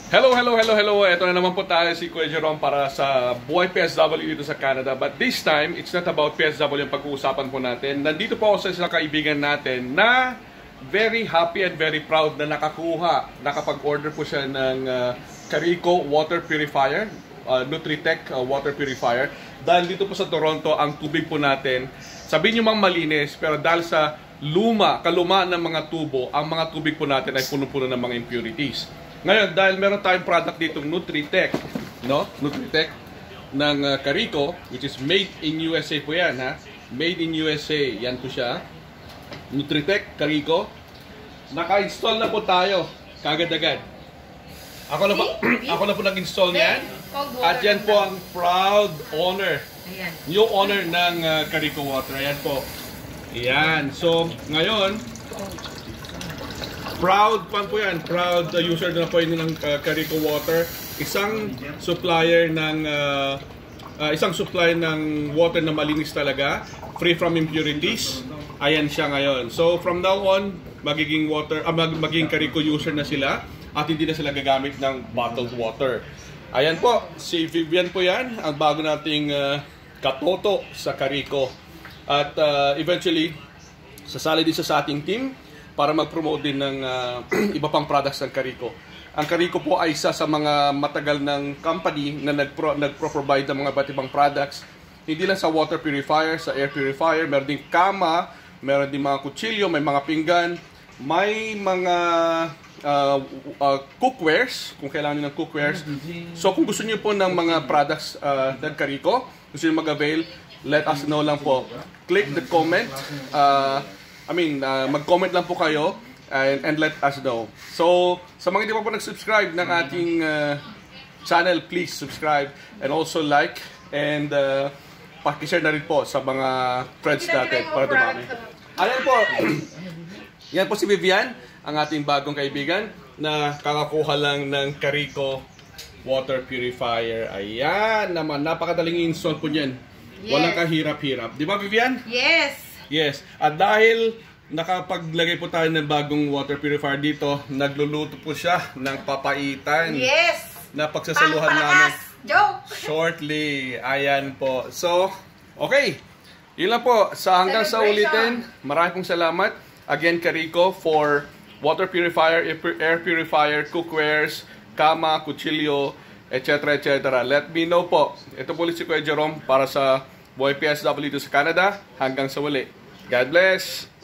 Hello. Ito na naman po tayo si Kuya Jerome para sa buhay PSW dito sa Canada. But this time, it's not about PSW yung pag-uusapan po natin. Nandito po ako sa isang kaibigan natin na very happy and very proud na nakapag-order po siya ng Carico water purifier, Nutritech water purifier. Dahil dito po sa Toronto, ang tubig po natin, sabihin nyo mang malinis, pero dahil sa kaluma ng mga tubo, ang mga tubig po natin ay puno-puno ng mga impurities. Ngayon, dahil meron tayong product dito, Nutritech, no? Nutritech ng Carico, which is made in USA po yan, ha? Made in USA, yan po siya. Nutritech, Carico. Naka-install na po tayo, kagad-agad. Ako na po nag-install niyan. At yan po ang proud owner, new owner ng Carico Water. Ayan po. Ayan. So, ngayon, proud po yan. Proud user na po yun ng Carico Water. Isang supplier ng water na malinis talaga, free from impurities. Ayan siya ngayon. So from now on, magiging Carico user na sila at hindi na sila gagamit ng bottled water. Ayan po, si Vivian po yan, ang bago nating katoto sa Carico. At eventually, sasali din sa ating team para mag-promote din ng iba pang products ng Carico. Ang Carico po ay isa sa mga matagal ng company na nagpro-provide ng mga iba't ibang products. Hindi lang sa water purifier, sa air purifier, meron din kama, meron din mga kutsilyo, may mga pinggan, may mga cookwares, kung kailangan nyo ng cookwares. So kung gusto niyo po ng mga products ng Carico, gusto niyo mag-avail, let us know lang po. Click the comment. Mag-comment lang po kayo and let us know. So, sa mga hindi pa po nag-subscribe ng ating channel, please subscribe and also like and pakishare na rin po sa mga friends natin para dumami. Ayan po. Yan po si Vivian, ang ating bagong kaibigan na kakakuha lang ng Carico water purifier. Ayan naman, napakadaling install po niyan. Yes. Walang kahirap-hirap. Di ba, Vivian? Yes. Yes, at dahil nakapaglagay po tayo ng bagong water purifier dito, nagluluto po siya ng papaitan. Yes! Na pagsasaluhan namin joke! Shortly. Ayan po. So, okay. Yun lang po. Hanggang sa ulitin, maraming pong salamat. Again, Carico for water purifier, air purifier, cookwares, kama, kutsilyo, etc. Let me know po. Ito po ulit si Kuya Jerome para sa Boy PSW dito sa Canada. Hanggang sa uli. God bless!